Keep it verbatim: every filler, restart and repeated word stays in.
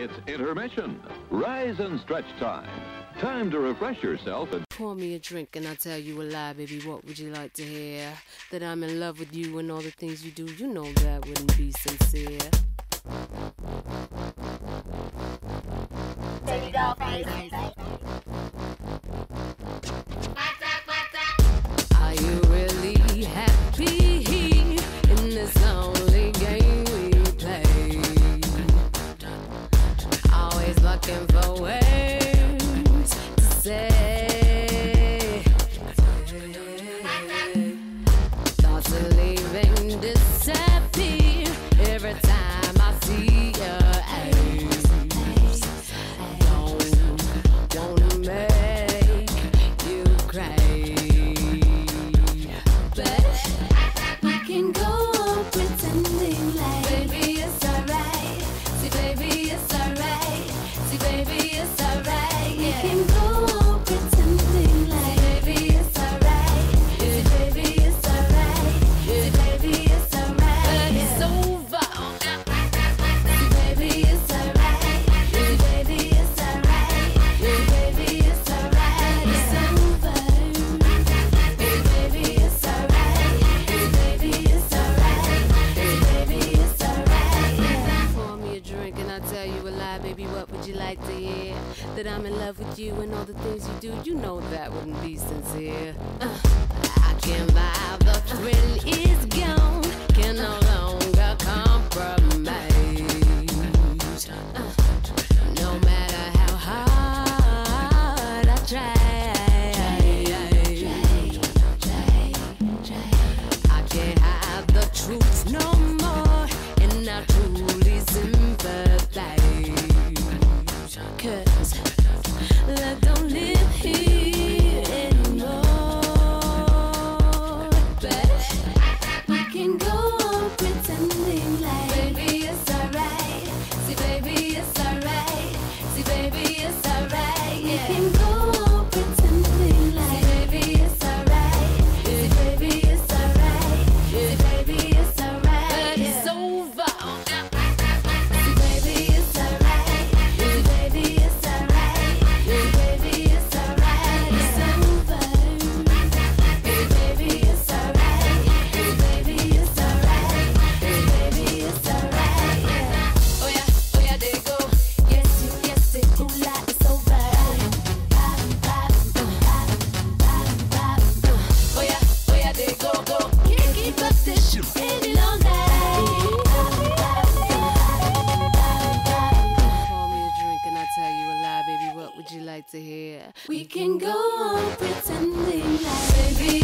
It's intermission. Rise and stretch time. Time to refresh yourself and pour me a drink and I'll tell you a lie, baby. What would you like to hear? That I'm in love with you and all the things you do. You know that wouldn't be sincere. Baby doll face. Are you really happy in this lonely game we play? Always looking for words to say. Thoughts of leaving disappear every time I see your eyes. Don't wanna make you cry, but we can go on pretending like baby it's alright. See baby it's alright. See baby it's alright. Yeah. We can go on pretending like baby it's alright. See baby it's alright. See baby it's alright. But it's over. See baby it's alright. See baby it's alright. See baby it's alright. It's over. See baby it's alright. See baby it's alright. See baby it's alright. Yeah. Pour me a drink and I'll tell you a lie, baby. What would you like to hear? That I'm in love with you and all the things you do. You know that wouldn't be sincere. Uh, I can't vibe, the thrill is gone. Can no longer compromise. Uh, no matter how hard I try, I can't hide the truth no more, and I truly sympathize. Cause love don't live here anymore. But we can go on pretending like baby it's alright. See baby it's alright. See baby it's alright. Yeah. We can go on pretending like baby it's alright. See baby it's alright. See baby it's alright. But it's over. See baby it's alright. See baby it's alright. See baby it's alright. It's over. See baby it's alright. See baby it's alright. See baby it's alright. Yeah. Oh yeah, oh yeah, there you go. Yes, you, yes, it, ooh la, it's over. Oh yeah, oh yeah, there you go, go. Can't keep up this shit any longer. Pour me a drink and I'll tell you a lie, baby. What would you like to hear? We can go on pretending like baby